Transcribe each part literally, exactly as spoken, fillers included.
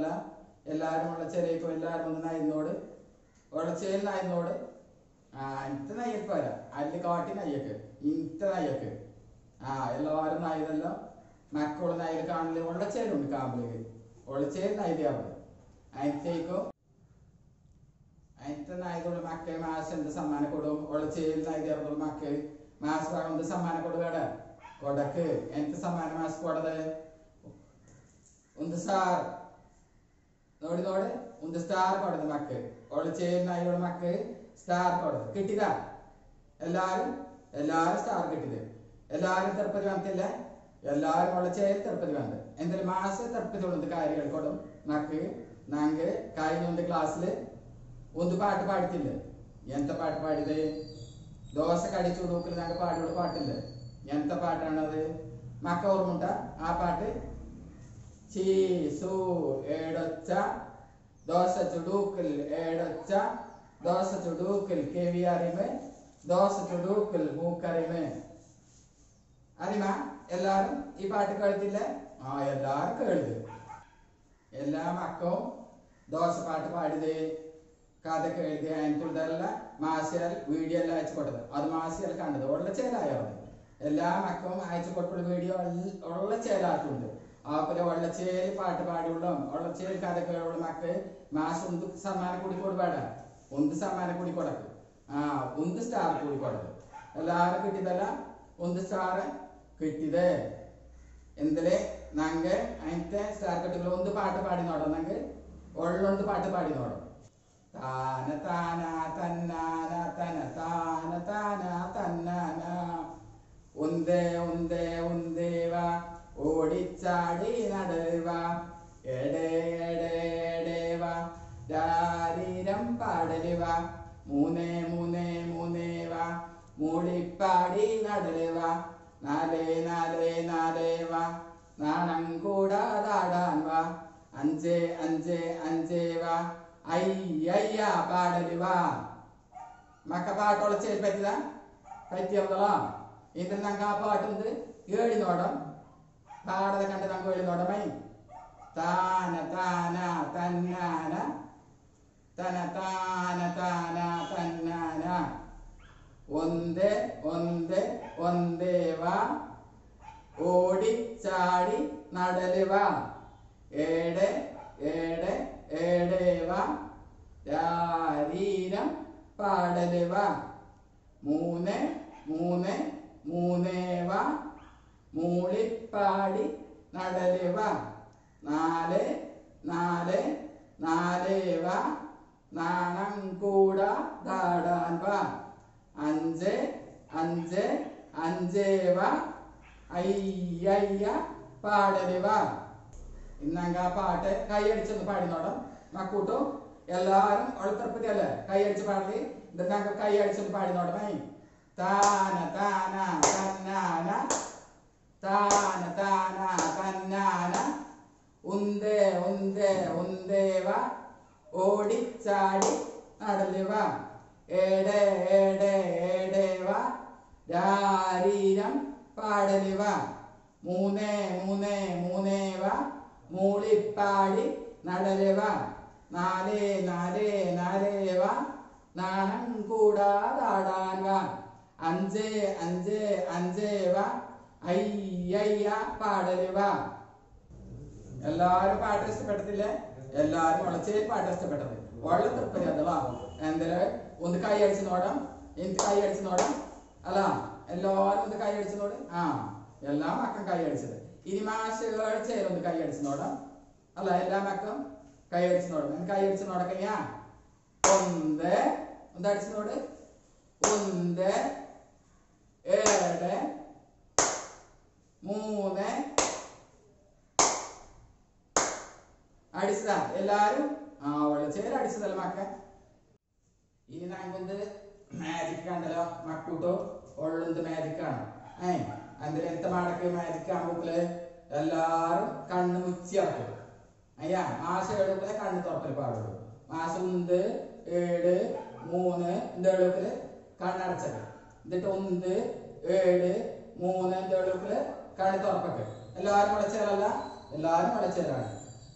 എല്ലാവരും ഉള്ള ചെറിയപ്പോൾ എല്ലാവരും ഒന്ന് നയിന്നോട് ഉളച്ചേൽ നയിന്നോട് ആ ഇത്ത നയ്യക്ക് പോരാ അതിൽ കാട്ടി നയ്യക്ക് ഇത്ത നയ്യക്ക് ആ എല്ലാവരും നയ്യതെല്ലാം മക്കള് നയ്യൽ കാണില്ല ഉള്ളച്ചേലുണ്ട് കാമ്പിലേക്ക് ഉള്ളച്ചേൽ നയ്യാവുന്നത് അതിനത്തേക്കും അതിനത്തെ നായതുള്ള മക്കൾ മാസം എന്ത് സമ്മാനം കൊടും ഉള്ളച്ചേൽ നയ്യാറുള്ള മക്കൾ മാസ് എന്ത് സമ്മാനം കൊടുക്കട കൊടക്ക് എന്ത് സമ്മാനം മാസ് കൊടത് ಒಂದು ಸ್ಟಾರ್ ನೋಡಿ ನೋಡಿ ಒಂದು ಸ್ಟಾರ್ ಕೊಡದು ಮಕ್ಕಳು ಅವಳು ಚೇನ್ ನಾಯಿಗಳ ಮಕ್ಕಳು ಸ್ಟಾರ್ ಕೊಡದು കിട്ടിದ എല്ലാരും എല്ലാരും സ്റ്റാർ കിട്ടിയത് എല്ലാരും തിരുപ്പതി വന്നില്ല എല്ലാരും അവളെ ചേൽ തിരുപ്പതി വന്നത് എന്തായാലും മാസ തിരുപ്പതി ഉള്ളത് കാര്യങ്ങൾ കൊടും മക്ക് ഞങ്ങൾ കഴിഞ്ഞ ಒಂದು ക്ലാസ്സില് ಒಂದು പാട്ട് പാടിത്തില്ല ಎಂತ പാട്ട് പാടിയത് ദോശ കടിച്ചു കൊടുക്കൽ ഞങ്ങൾ പാടിയുള്ള പാട്ടില്ല ಎಂತ പാട്ടാണത് മക്ക ഓർമ്മ ആ പാട്ട് ചീസു ഏടൊച്ച ദോശ ചുടൂക്കൽ ഏടൊച്ച ദോശ ചുടൂക്കൽ കേവി അറിമ ദോശ ചുടൂക്കൽ മൂക്കറിമ അറിമ എല്ലാരും ഈ പാട്ട് കേൾത്തില്ലേ ആ എല്ലാരും കേൾത് എല്ലാ മക്കളും ദോശ പാട്ട് പാടിയത് കഥ കേൾതി അതിനുള്ള മാസിയാൽ വീഡിയോ എല്ലാം അയച്ചു കൊടുത്തത് അത് മാസിയാൽ കണ്ടത് ഉള്ള ചേലായത് എല്ലാ മക്കളും അയച്ചു കൊടുത്തുള്ള വീഡിയോ ഉള്ള ചേലാട്ടുണ്ട് ആപ്പുലെ വെള്ളച്ചേൽ പാട്ട് പാടിയുള്ള വെള്ളച്ചേൽ കഥ കേളുള്ള മക്കള് മാസം ഒന്ന് സമ്മാനം കൂടി കൊടുപാട ഒന്ന് സമ്മാനം കൂടി കൊടുക്ക് ആ ഒന്ന് സ്റ്റാർ കൂടി കൊടുക്ക് എല്ലാരും കിട്ടിയതല്ല ഒന്ന് സ്റ്റാർ കിട്ടിയത് എന്തില് ഞങ്ങ അതിന്റെ സ്റ്റാർ കിട്ടിയുള്ള ഒന്ന് പാട്ട് പാടി നോടാം ഞങ്ങ ഉള്ളൊന്ന് പാട്ട് പാടി നോടാം താന താന തന്നാന തന താന താന തന്നാന ഉന്തേ ഉന്തേ ഉന്തേവ ഓടിച്ചാടി നടവ എടേ എടേ എടേവ രാരീരം പാടലുവ മൂന്നേ മൂന്നേ മൂന്നേവ മൂളിപ്പാടി നടലുവ നാലേ നാലേ നാലേവ നാണം കൂടാതാടാൻ വാ അഞ്ചേ അഞ്ചേ അഞ്ചേവ അയ്യയ്യ പാടലുവ മക്ക പാട്ടോള ചേരി പറ്റില്ല പറ്റിയതല്ലോ ഇതിൽ ഞങ്ങൾക്ക് ആ പാട്ടുണ്ട് ഏഴി നോടം പാടത കണ്ട് നമുക്ക് ഏഴി നോടമൈ താന താന തന്നാന തന താന താന തന്നാന ഒന്തേ ഒന്തേ ഒന്തേവ ഓടിച്ചാടി നടലുവ ഏടെ ഏടെ ഏടേവ രാരീരം പാടലുവ മൂന്ന് മൂന്ന് മൂന്നേവ മൂളിപ്പാടി നടലുവ നാല് നാല് നാലേവ നാണം കൂടാ ദാടാൻ വാ അഞ്ച് അഞ്ച് അഞ്ചേവ അയ്യയ്യ പാടലുവ ഇന്നങ്ക പാട്ട് കൈയടിച്ചൊന്ന് പാടിനോടം മക്കൂട്ടു എല്ലാരും ഒളത്തിറപ്പതി അല്ലേ കൈയടിച്ച് പാടല് ഇന്നങ്ക കൈയടിച്ചൊന്ന് പാടിനോടമേ താന താന തന്നാന താന താന തന്നാന ഉന്തേ ഉന്തേ ഉന്തേവ ഓടിച്ചാടി നടലുവ ഏടേ ഏടേ ഏടേവ രാരീരം പാടലുവ മൂന്നേ മൂന്നേ മൂന്നേവ മൂളിപ്പാടി നടലുവ നാലേ നാലേ നാലേവ നാണം കൂടാതാടാൻ വാ അഞ്ച് അഞ്ച് അഞ്ചേവ അയ്യയ്യ പാടലുവ എല്ലാരും പാട്ട് ഇഷ്ടപ്പെട്ടില്ലേ എല്ലാരും ഉളച്ചേ പാട്ട് ഇഷ്ടപ്പെട്ടത് ഉള്ള തൃപ്പതി അതല്ല എന്തായാലും ഒന്ന് കൈ അടിച്ച് നോടാം എനിക്ക് കൈ അടിച്ച് നോടാം അല്ല എല്ലാരും ഒന്ന് കൈ അടിച്ച് നോട് ആ എല്ലാ മക്കളും കൈ അടിച്ചത് ഇനി മാഷുകൾ ചേരൊന്ന് കൈ അടിച്ച് നോടാം അല്ല എല്ലാ മക്കളും കൈ അടിച്ച് നോടും എനിക്ക് കൈ അടിച്ച് നോടക്കയ്യാ ഒന്ന് ഒന്ന് അടിച്ച് നോട് ഒന്ന് ഏഴ് മൂന്ന് അടിച്ചതാ എല്ലാരും ആ വെള്ളച്ചേര് അടിച്ചതല്ല മക്ക ഇനി ഞങ്ങൊന്ന് മാജിക് കണ്ടല്ലോ മക്കൂട്ടോ ഉള്ളത് മാജിക് ആണ് ഏ അതിൽ എന്ത മടക്ക് മാജിക് ആകുമ്പോള് എല്ലാരും കണ്ണ് മുച്ചിറക്കും അയ്യാ മാസം ഏഴുപോലെ കണ്ണ് തുറക്കൽ പാടുള്ളൂ മാസം ഒന്ന് ഏഴ് മൂന്ന് എന്തേഴുക്കല് കണ്ണടച്ചത് എന്നിട്ട് ഒന്ന് ഏഴ് മൂന്ന് എന്തേഴുക്കല് കണ്ണ് തുറപ്പൊക്കെ എല്ലാരും വളച്ചേരല്ല എല്ലാരും വളച്ചേരാണ്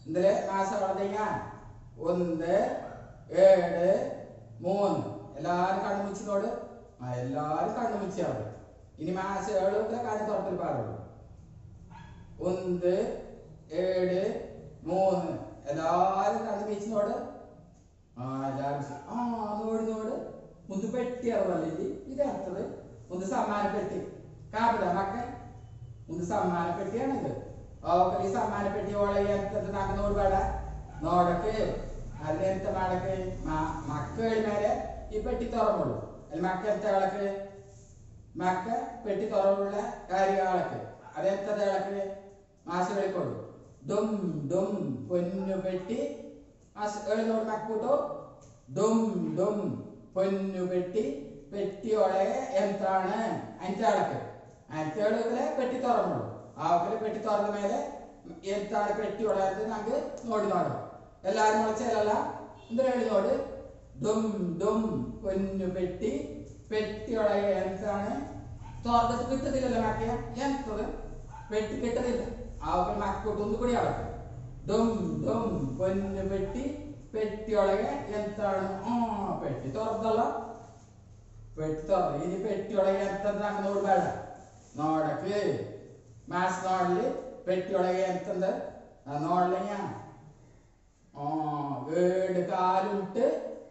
ഇതില് മാസം വളർത്തിങ്ങ ഒന്ന് ഏഴ് മൂന്ന് എല്ലാരും കണ്ണു മുച്ചിനോട് ആ എല്ലാരും കണ്ണു മുച്ചിയാവും. ഇനി മാസം ഏഴൊക്കെ കണ്ണു തുറത്തിൽ പാടുള്ളൂ. ഒന്ന് ഏഴ് മൂന്ന് എല്ലാരും കണ്ണു മുച്ചിനോട് ആ എല്ലാരും ആ നോട് നോട് മുന്ത് പെട്ടി അറിവല്ലേ ഇത് അടുത്തത് ഒന്ന് സമ്മാന പെട്ടി കാപ്പിട മക്ക ഒന്ന് സമ്മാന പെട്ടിയാണ് ഇത്. ഓക്കെ ഈ സമ്മാന പെട്ടി ഓളെ നാക്ക് നോട് പാട നോടക്ക് അതിനെന്ത മാടക്ക് മക്കൾ മേലെ ഈ പെട്ടി തുറമുള്ളൂ. അതിൽ മക്ക എത്ത വിളക്ക് മക്ക പെട്ടി തുറമുള്ള കാര്യങ്ങളൊക്കെ അതെത്ത വിളക്ക് മാസ വെളിക്കൊള്ളു. ഡും ഡും പൊന്നു പെട്ടി മാസ ഏഴിനോട് മക്കൂട്ടോ ഡും ഡും പൊന്നു പെട്ടി പെട്ടിയോളെ എന്താണ് അതിന്റെ അളക്ക് അതിന്റെ പെട്ടി തുറന്നുള്ളൂ. ആ പെട്ടി തുറന്ന മേലെ എന്താണ് പെട്ടിയോളെ നമുക്ക് നോടി നോടാം. എല്ലാരും മുളച്ചല്ല എന്തിനാ നോട് ഡും ഡും പൊന്നു പെട്ടി പെട്ടിയോളെ എന്താണ് തുറന്നിട്ട് കിട്ടത്തില്ലല്ലോ മക്കിയ എന്തത് പെട്ടി കിട്ടത്തില്ല. ആ മക്കൂട്ട് ഒന്നും കൂടി അളക്ക് ഡും ഡും പൊന്നു പെട്ടി പെട്ടിയൊളകെ എന്താണ് ആ പെട്ടി തുറന്നല്ല പെട്ടി തുറന്നു. ഇനി പെട്ടിയൊളകെ എന്തെന്ന് നോട് വേണ്ട നോടക്ക് മാസ് നോടല് പെട്ടിയൊളകെ എന്തെന്ത് നോടല ആ ഏട് കാലുണ്ട്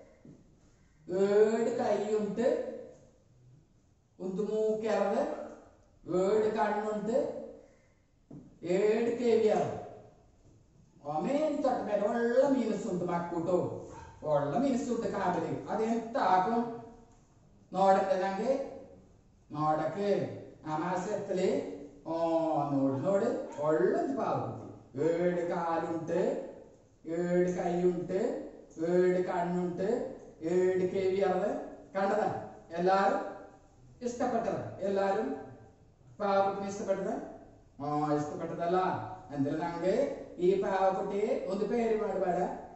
ഏട് കൈയുണ്ട് ഒന്ന് മൂക്കറത് ഏട് കണ്ണുണ്ട് ഏട് കേവിയാറ് മേനി തൊട്ടമേലെ ഉള്ള മീനസുണ്ട് മക്കൂട്ടോ ഉള്ള മീനസുണ്ട് കാബില് അതെന്താക്കും നോടന്റെ ഞങ്ങ് നോടക്ക് ആ മാസത്തില് ഓ നോട് നോട് ഉള്ളത് പാവക്കുട്ടി ഏഴ് കാലുണ്ട് ഏഴ് കൈയുണ്ട് ഏഴ് കണ്ണുണ്ട് ഏഴ് കേവിയാറ് കണ്ടതാ എല്ലാരും ഇഷ്ടപ്പെട്ടത് എല്ലാരും പാവക്കുട്ടിനെ ഇഷ്ടപ്പെട്ടത് ആ ഇഷ്ടപ്പെട്ടതല്ല എന്തിനാ ഞങ്ങ് ഈ പാവക്കുട്ടിയെ ഒന്ന് പേര് പാടുപാട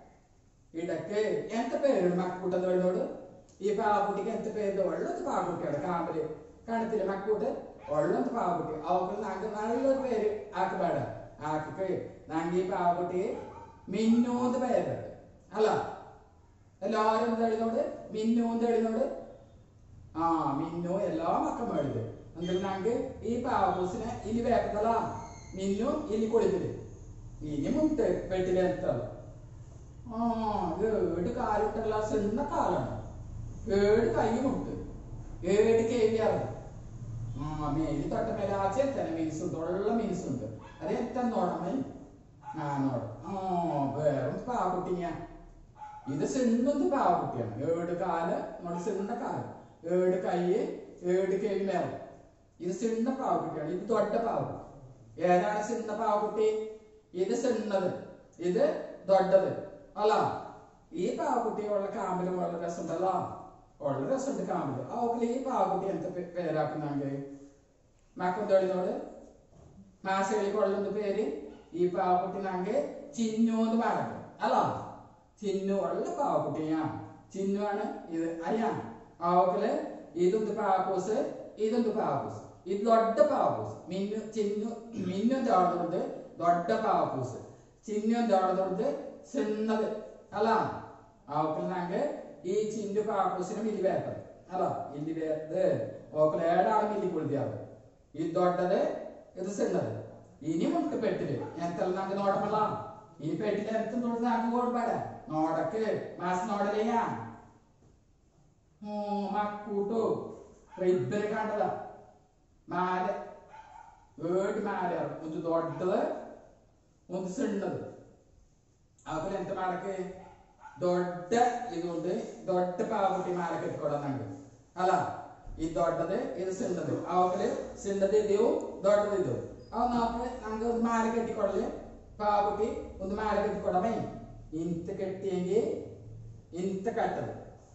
ഇടക്ക് എന്ത പേര് മക്കൂട്ടെന്ന് പറയുന്നോട് ഈ പാവക്കുട്ടിക്ക് എന്ത പേര് ഉള്ളത് പാവക്കുട്ടിയാണ് കാമ്പല് കണത്തില് മക്കൂട്ട് ഉള്ളത് പാവക്കുട്ടി അവർക്ക് ഞങ്ങൾക്ക് നല്ലൊരു പേര് ആക്കുപാട ആക്കിക്ക് ഞങ്ങൾ ഈ പാവക്കുട്ടിയെ മിന്നൂന്ന് പേര് അല്ല എല്ലാരും തെളിനോട് മിന്നൂന്ന് തെളിനോട് ആ മിന്നു എല്ലാ മക്കം എഴുത് എന്തെങ്കിലും ഞങ്ങൾക്ക് ഈ പാവക്കൂസിനെ ഇനി വേക്കത്തല്ല മിന്നു ഇനി കൊടുത്തിട്ട് ഇനി മുട്ട് പെട്ടിലെത്തല്ല ആ ഏട് കാലിട്ടല്ല സിണ്ണ കാലാണ് ഏട് കൈ മുട്ട് ഏട് കേവിയാറ് ആ മേലി തൊട്ട മേലെ ആച്ച തന്നെ മീൻസുണ്ട് ഉള്ള മീൻസുണ്ട് അത് എത്ത നോടമേ ആ നോടം ആ വേറും പാവക്കുട്ടിങ്ങ ഇത് സിണ്ണൊന്ന് പാവക്കുട്ടിയാണ് ഏട് കാല് നമ്മുടെ സിണ്ണ കാല് ഏട് കൈ ഏട് കേവി മേളം ഇത് സിണ്ണ പാവക്കുട്ടിയാണ്. ഇത് തൊട്ട പാവക്കുട്ടി ഏതാണ് സിണ്ണ പാവക്കുട്ടി ഇത് സിണ്ണത് ഇത് ദൊഡത് അല്ല ഈ പാവക്കുട്ടിയുള്ള കാമ്പില് വളരെ രസമുണ്ടല്ല ഉള്ള രസമുണ്ട് കാമ്പില് അവക്കില് ഈ പാവക്കുട്ടി എന്ത് പേരാക്കുന്നെങ്കിൽ മക്കൊന്തോളിനോട് മാസകളിൽ കൊള്ളുന്ന പേര് ഈ പാവക്കുട്ടി ഞങ്ങക്ക് ചിന്നൂന്ന് പാടക്കും അല്ല ചിന്നു ഉള്ള പാവക്കുട്ടിയാ ചിന്നുവാണ് ഇത് അയ്യാ അവക്കില് ഇതൊന്ന് പാവക്കൂസ് ഇതൊന്ന് പാവക്കൂസ് ഇത് ദൊഡ പാവക്കൂസ് മിന്നു ചിന്നു മിന്നു എന്താടുന്നുണ്ട് ದೊಡ್ಡ ಪಾವಕೂಸು ಚಿನ್ನೊಂದು ದೊಡ್ಡದೊಡ್ಡದು ಸಣ್ಣದು ಅಲ್ಲ ಅವಕ್ಕಲ್ಲಿ ನಂಗೆ ಈ ಚಿಂಡು ಪಾವಕೂಸಿನ ಮಿಲಿ ಬೇರ್ತದೆ ಅಲ್ಲ ಇಲ್ಲಿ ಬೇರ್ದು ಅವಕ್ಕಲ್ಲಿ ಏಡಾಳು ಮಿಲಿ ಕುಳಿದ್ಯಾವ್ದು ಇದು ದೊಡ್ಡದು ಇದು ಸಣ್ಣದು ഇനി മുട്ട് പെട്ടില് എന്തെല്ലാം നമുക്ക് നോടമല്ല ഈ പെട്ടില് എന്ത് നോട് നമുക്ക് കൊടുപ്പാട നോടക്ക് മാസം നോടലയ്യാ മക്കൂട്ടു ഇബ്ബര് കണ്ടതാ മാല ഏട് മാല ഒന്ന് ദൊഡത് ഒന്ന് സണ്ണത് അതിൽ എന്ത് മാലക്ക് ദൊഡ ഇതുകൊണ്ട് ദൊഡ പാവക്കുട്ടി മാല കെട്ടിക്കൊടുന്നുണ്ട് അല്ല ഈ ദൊഡത് ഇത് സണ്ണത് അവക്കില് സണ്ണത് ഇതോ ദൊഡത് ഇതോ അത് നമുക്ക് നമുക്ക് ഒന്ന് മാല കെട്ടിക്കൊടല് പാവക്കുട്ടി ഒന്ന് മാല കെട്ടിക്കൊടമേ ഇന്ത് കെട്ടിയെങ്കിൽ ഇന്ത് കെട്ടത്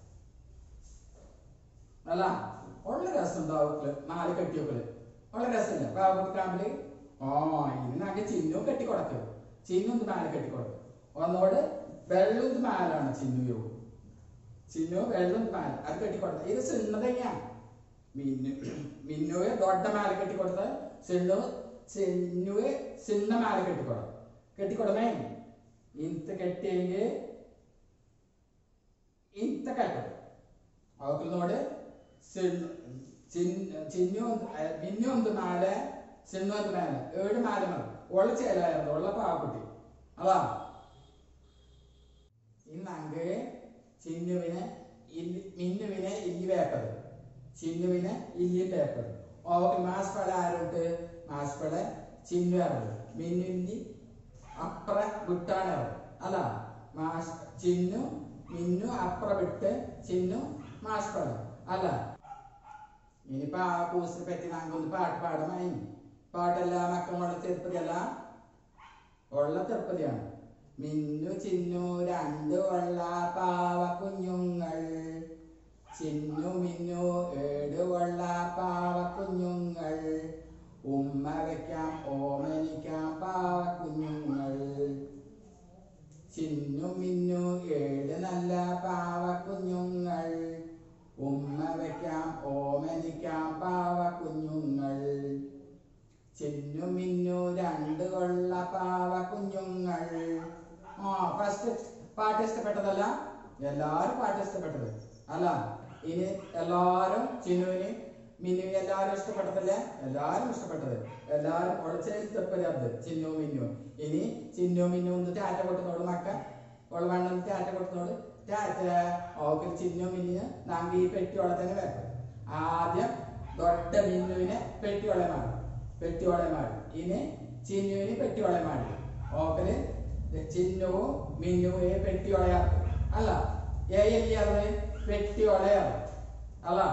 അല്ല ഉള്ള രസമുണ്ട് അവക്കില് മാല കെട്ടിയോക്കല് ഉള്ള രസമില്ല പാവക്കുട്ടി കാമ്പില് ഓ ഇനി നമുക്ക് ചിഹ്നവും കെട്ടിക്കൊടക്ക് ചിഹ്നൊന്ന് മാല കെട്ടിക്കൊടക്ക് ഒന്നോട് വെള്ളം മാലാണ് ചിഹ്നു ചിഹ്നു വെള്ളം മാല അത് കെട്ടിക്കൊടുത്ത ഇത് സിണ്ണതന്നെയാ മിന്നു മിന്നുവെ ദൊഡ മാല കെട്ടിക്കൊടുത്ത സിണ്ണു ചിന്നുവെ സിണ്ണ മാല കെട്ടിക്കൊട കെട്ടിക്കൊടമേ ಇಂತ ಕಟ್ಟಿಗೆ ಇಂತ ಕಟ್ಟದು ಅವಕ್ಕೆ ನೋಡಿ ಚಿನ್ನು മിന്നു ಒಂದು ಮೇಲೆ ಸಿಣ್ಣು ಒಂದು ಮೇಲೆ ಏಳು ಮೇಲೆ ಮೇಲೆ ಒಳ್ಳ ചേലായിരുന്നു ഉള്ള പാവക്കുട്ടി അതാ ഇന്നങ്ക് ചിന്നുവിനെ ഇല്ലി മിന്നുവിനെ ഇല്ലി വേപ്പത് ചിന്നുവിനെ ഇല്ലി വേപ്പത് അവക്ക് മാസ്പള ആരുണ്ട് മാസ്പള ചിന്നു ആരുണ്ട് മിന്നുവിന്റെ അപ്പുറ വിട്ടാണ് അല്ല മാസ് ചിന്നു മിന്നു അപ്പുറ വിട്ട് ചിന്നു മാസ്പള അല്ല ഇനിയിപ്പോ ആ കൂസിനെ പറ്റി നാങ്കൊന്ന് പാട്ട് പാടമായി പാട്ടല്ല മക്കളുള്ള തിരുപ്പതിയല്ല ഉള്ള തിരുപ്പതിയാണ് മിന്നു ചിന്നു രണ്ട് ഉള്ള പാവ കുഞ്ഞുങ്ങൾ ചിന്നു മിന്നു ഏഴ് ഉള്ള പാവ കുഞ്ഞുങ്ങൾ ഉമ്മ വയ്ക്കാം ഓമനിക്കാം പാവ കുഞ്ഞുങ്ങൾ ചിന്നു മിന്നു ഏഴ് നല്ല പാവ കുഞ്ഞുങ്ങൾ ഉമ്മ വയ്ക്കാം ഓമനിക്കാം പാവ കുഞ്ഞുങ്ങൾ ചിന്നു മിന്നു രണ്ട് കൊള്ള പാവ കുഞ്ഞുങ്ങൾ. ആ ഫസ്റ്റ് പാട്ട് ഇഷ്ടപ്പെട്ടതല്ല, എല്ലാരും പാട്ട് ഇഷ്ടപ്പെട്ടത് അല്ല. ഇനി എല്ലാരും ചിന്നുവിന് മിന്നുവിന് എല്ലാരും ഇഷ്ടപ്പെട്ടതല്ലേ? എല്ലാരും ഇഷ്ടപ്പെട്ടത് എല്ലാരും ഒളിച്ചത് ചിന്നു മിന്നു. ഇനി ചിന്നു മിന്നു ഒന്ന് ടാറ്റ കൊട്ടുന്നോട് മക്ക ഉള്ള വണ്ണം ടാറ്റ കൊട്ടുന്നോട് ടാറ്റ. ഓക്കെ ചിന്നു മിന്നിന് നാങ്ക ഈ പെട്ടിയോളെ തന്നെ വെക്കും. ആദ്യം ദൊഡ മിന്നുവിനെ പെട്ടിയോളെ മാറും പെട്ടിയോളെ മാറും ഇനി ചിന്നുവിന് പെട്ടിയോളെ മാറും. ഓക്കല് ചിന്നുവും മിന്നുവെ പെട്ടിയോളയാക്കും അല്ല. ഏ എല്ലിയത് പെട്ടിയോളയാണ് അല്ല.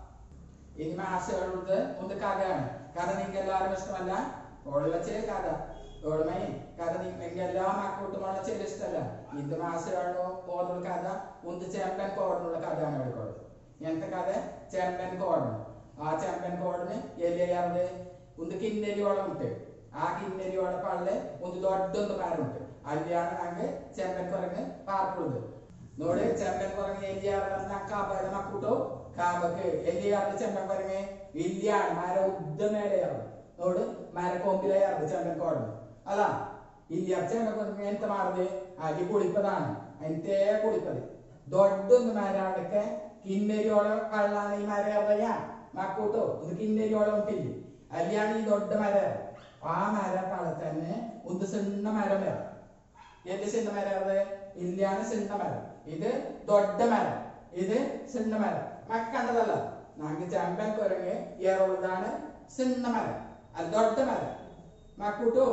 ഇനി മാഷകളുടെ ഒന്ന് കഥയാണ്. കഥ നിങ്ങൾക്ക് എല്ലാവരും ഇഷ്ടമല്ല, ഒള്ളച്ചേ കഥ ഓർമ്മ കഥ നിങ്ങൾക്ക് എല്ലാ മക്കൂട്ടുമുള്ള ചെറിയ ഇഷ്ടമല്ല. ഇത് മാഷകളോ ഓർമ്മ കഥ ഒന്ന് ചെമ്പൻ കോടിനുള്ള കഥയാണ് എടുക്കുന്നത്. ഇങ്ങനത്തെ കഥ ചെമ്പൻ കോടിന്. ആ ചെമ്പൻ കോടിന് എല്ലിയാറ് ഒന്ന് കിന്നരിയോളം ഉണ്ട്. ആ കിന്നരിയോടെ പള്ളി ഒന്ന് ദൊഡൊന്ന് മരമുണ്ട്. അല്ലാണ് ഞങ്ങൾ ചെമ്പൻ കുരങ്ങ് പാർക്കുന്നത്. നോട് ചെമ്പൻ കുരങ്ങ് എല്ലിയാറ് കാബയുടെ മക്കൂട്ടോ കാബക്ക് എല്ലിയാറിന്റെ ചെമ്പൻ കുരങ്ങ് ഇല്ലാണ് മര ഉദ്ദമേലെയാണ്. നോട് മര കൊമ്പിലെയാണ് ചെമ്പൻ കോടിന് അല്ല. ഇല്ല ചെമ്പൻ കുരങ്ങ് എന്ത് മാറുന്നത് അരി കുളിപ്പതാണ്. അതിന്റെ കുളിപ്പത് ദൊഡൊന്ന് മരടക്കെ കിന്നരിയോളം കള്ളാണ് ഈ മര അറിയാ മക്കൂട്ടോ. ഒന്ന് കിന്നരിയോളം ഉണ്ടില്ല അല്ലാണ് ഈ ദൊഡ മര. ആ മര പള്ള തന്നെ ഒന്ന് സിണ്ണ മരം വരാം. എന്ത് സിണ്ണ മരം? ഇല്ലാണ് സിണ്ണ മരം. ഇത് ദൊഡ മരം, ഇത് സിണ്ണ മരം. മക്കണ്ടതല്ല. ഞങ്ങൾക്ക് ചെമ്പൻ കുരങ്ങ് ഏറുള്ളതാണ് സിണ്ണ മരം അത് ദൊഡ മരം. മക്കൂട്ടോ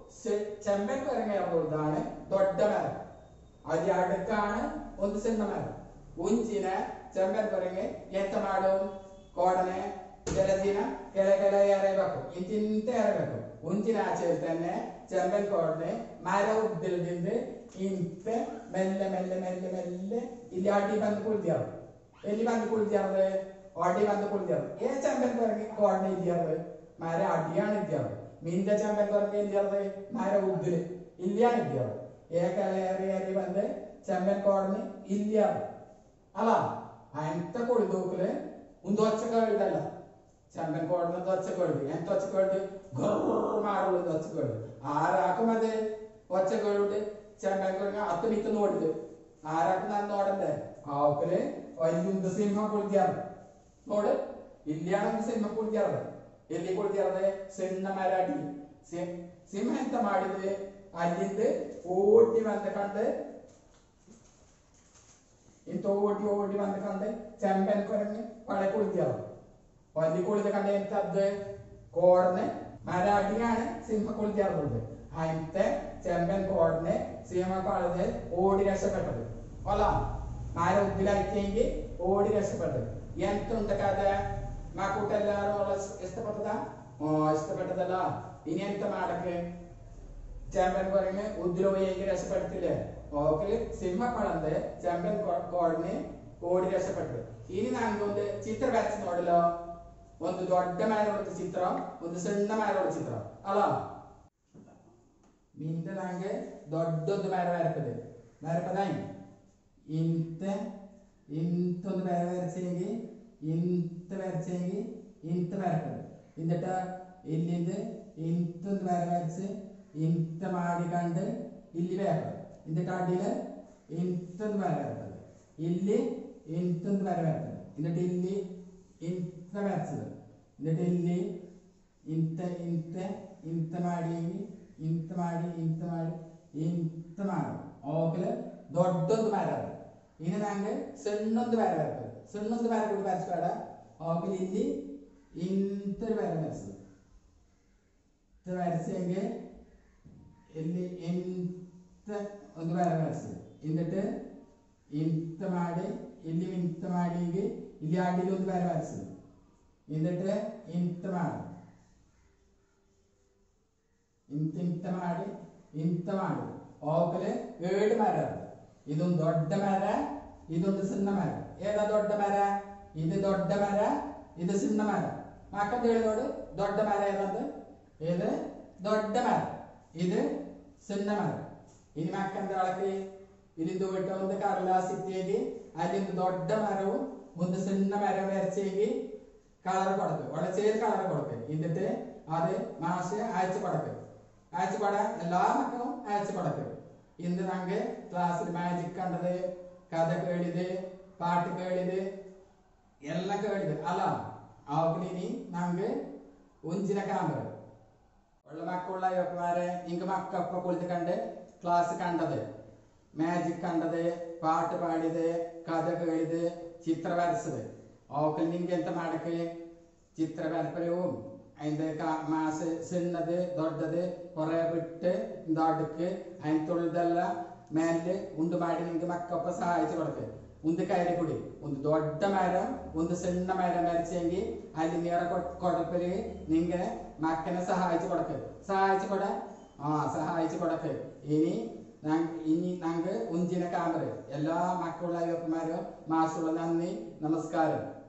ചെമ്പൻ കുരങ്ങ് ഏറുള്ളതാണ് ദൊഡ മരം. അത് അടുക്കാണ് ഒന്ന് സിണ്ണ മരം. ഉഞ്ചിനെ ചെമ്പൻ കുരങ്ങ് ഏത്തമാടും കോടനെ ജലദിന കിള കിള ഏറെ വെക്കും. ഇന്തിന്റെ ഏറെ വെക്കും. ഉഞ്ചിനാച്ചയിൽ തന്നെ ചെമ്പൻ കോടനെ മര ഉദ്ദിൽ നിന്ന് ഇന്ത മെല്ലെ മെല്ലെ മെല്ലെ മെല്ലെ ഇല്ല അടി വന്ന് കുളിച്ചാറ്. എല്ലി വന്ന് കുളിച്ചാറ് അടി വന്ന് കുളിച്ചാറ്. ഏ ചെമ്പൻ കുരങ്ങി കോടനെ ഇല്ലാറ് മര അടിയാണ് ഇല്ലാറ്. മീന്റെ ചെമ്പൻ കുരങ്ങി ഇല്ലാറ് മര ഉദ്ദില് ഇല്ലാണ് ഇല്ലാറ്. ഏ കിള ഏറി ഏറി വന്ന് ചെമ്പൻ കോടന് ഇല്ലാറ് അല്ല. അങ്ങനത്തെ കുളിതൂക്കില് ഒന്ന് ഒച്ചക്കേടല്ല. ചെമ്പൻ കോടന ഒച്ചക്കേട് ఎంత ഒച്ചക്കേട് മാറുള്ളൂ ഒച്ചക്കേട്. ആരാക്കും അത് ഒച്ചക്കേട്? ചെമ്പൻ കുരങ്ങ അത്ത് മിത്ത് നോടുത് ആരാക്കും നന്ന് നോടണ്ടേ? ആക്കല് വലിയ സിംഹം കുളിക്കാറ് നോട് ഇല്ലാണെന്ന് സിംഹം കുളിക്കാറ്. എല്ലി കുളിക്കാറ് സിണ്ണ മരാട്ടി. സിംഹം എന്ത മാടിത് അല്ലിണ്ട് ഓടി വന്ന് കണ്ട് ಇಂತ ಓಡಿ ಓಡಿ ಬಂದು ಕಂಡೆ ಚೆಂಬನ್ ಕೊರങ്ങ് പഴയ കുളിക്കാറ്. വലിയ കുളിച്ച കണ്ട ಎಂತದ್ದು കോടനെ മരാട്ടിയാണ് സിംഹ കുളിക്കാറുള്ളത്. അതിന്റെ ചെമ്പൻ കോടനെ സിംഹ പഴത് ഓടി രക്ഷപ്പെട്ടത് അല്ല. മര ഉദ്ദിലാക്കിയെങ്കിൽ ഓടി രക്ഷപ്പെട്ടത്. എന്തുണ്ട് കഥ? മാ കൂട്ടെല്ലാരും ഇഷ്ടപ്പെട്ടതാ? ഓ ഇഷ്ടപ്പെട്ടതല്ല. ഇനി എന്ത മാടക്ക് ചെമ്പൻ കുരങ്ങ് ഉദ്ദ്രോഹിയെങ്കിൽ രക്ഷപ്പെടുത്തില്ലേ? ഓക്കല് സിംഹ പഴന്ത് ചെമ്പൻ കോടന് ഓടി രക്ഷപ്പെട്ടത്. ഇനി നാങ്കൊണ്ട് ചിത്രം വരച്ച് നോടല്ലോ. ಒಂದು ದೊಡ್ಡ ಮರದ ಚಿತ್ರ, ಒಂದು ಸಣ್ಣ ಮರದ ಚಿತ್ರ ಅಲ್ಲ. ಮಿಂದ ನಂಗೆ ದೊಡ್ಡೊಂದು ಮರ ವರಪದೆ ವರಪದಾಯಿ ಇಂತ ಇಂತೊಂದು ಮರ ವರಸೆಂಗಿ ಇಂತ ವರಸೆಂಗಿ ಇಂತ ವರಪದೆ. എന്നിട്ട് ഇല്ലിത് ಇಂತೊಂದು ಮರ വരച്ച് ಇಂತ ಮಾಡಿಕೊಂಡು ಇಲ್ಲಿ വരಪದೆ. എന്നിട്ട് അടിയില് ഇൻത്തൊന്ന് വര വരത്തത്, ഇല്ലി ഇൻത്തൊന്ന് വര വരത്തത്, എന്നിട്ട് ഇല്ലി ഇൻത വരച്ചത്, എന്നിട്ട് ഇല്ലി ಇಂತ ಇಂತ ಇಂತ ಮಾಡಿ ಇಂತ ಮಾಡಿ ಇಂತ ಮಾಡಿ ಇಂತ ಮಾಡಿ ಓಕಲೆ ದೊಡ್ಡೊಂದು ಮರ ಅದು. ಇನ್ನು ನಂಗೆ ಸಣ್ಣೊಂದು ಮರ ಬರ್ತದೆ, ಸಣ್ಣೊಂದು ಮರ ಕೂಡ ಬರೆಸ್ಬೇಡ. ಓಕಲೆ ಇಲ್ಲಿ ಇಂತ ಮರ ಬರೆಸು, വരച്ചെങ്കിൽ ಇಲ್ಲಿ ಇಂತ ಒಂದು ಮರ ಬರೆಸು, എന്നിട്ട് ಇಂತ ಮಾಡಿ ಇಲ್ಲಿ ಇಂತ ಮಾಡಿ ಇಲ್ಲಿ ಅಡಿയിൽ ಒಂದು ಮರ ಬರೆಸು, എന്നിട്ട് ಇಂತ ಮಾಡಿ ಇಂತ ಇಂತ ಮಾಡಿ ಇಂತ ಮಾಡಿ ಓಕಲೆ ಏಳು ಮರ. ಇದೊಂದು ದೊಡ್ಡ ಮರ, ಇದೊಂದು ಸಣ್ಣ ಮರ. ಏದ ದೊಡ್ಡ ಮರ? ಇದು ದೊಡ್ಡ ಮರ, ಇದು ಸಣ್ಣ ಮರ. ಮಕ್ಕಳು ಹೇಳಿ ನೋಡು, ದೊಡ್ಡ ಮರ ಏದಂತ? ಇದು ದೊಡ್ಡ ಮರ, ಇದು ಸಣ್ಣ ಮರ. ഇനി മക്കന്റെ ആൾക്ക് ഇതിന്റെ പോയിട്ട് ഒന്ന് കടലാസ് ഇട്ടേക്ക് അതിന്റെ ദൊഡ്ഡ മരവും ഒന്ന് സിണ്ണ മരം വരച്ചേക്ക് കളർ കൊടുക്ക്, വളച്ചേര് കളർ കൊടുക്ക്. എന്നിട്ട് അത് മാഷ് അയച്ചു കൊടുക്ക്, അയച്ചു പട എല്ലാ മക്കളും അയച്ചു കൊടുക്ക്. ഇന്ന് നമുക്ക് ക്ലാസ്സിൽ മാജിക് കണ്ടത്, കഥ കേളിത്, പാട്ട് കേളിത്, എല്ലാം കേളിത് അല്ല. അവക്കിനി നമുക്ക് ഉഞ്ചിന കാമ്പ് ഉള്ള മക്കളുള്ള യൊപ്പമാരെ നിങ്ങൾക്ക് മക്കളൊക്കെ കൊടുത്ത് കണ്ട് ക്ലാസ് കണ്ടത്, മാജിക് കണ്ടത്, പാട്ട് പാടിയത്, കഥ കേളിത്, ചിത്ര വരച്ചത്. ഓക്കൽ നിങ്ങൾക്ക് എന്താ മടക്ക് ചിത്ര വരപ്പരവും അതിന്റെ മാസ് സിണ്ണത് ദൊഡ്ഡത് കുറെ വിട്ട് അടുക്ക് അതിന് തൊഴുതെല്ലാം മേലില് ഉണ്ട് മാടി നിങ്ങൾക്ക് മക്കൊപ്പം സഹായിച്ചു കൊടുക്ക്. ഒന്ന് കയറി കൂടി ഒന്ന് ദൊഡ്ഡ മരം ഒന്ന് സിണ്ണ മരം വരച്ചെങ്കിൽ അതിൽ നീറ കൊടുപ്പല് നിങ്ങളെ മക്കനെ സഹായിച്ചു കൊടുക്ക്, സഹായിച്ചു കൊട ആ സഹായിച്ചു കൊടുക്ക്. ഇനി ഇനി ഞങ്ങൾക്ക് ഉഞ്ചിന കാമറ് എല്ലാ മക്കളുള്ള യൊപ്പമാരും മാഷുള്ള നന്ദി, നമസ്കാരം.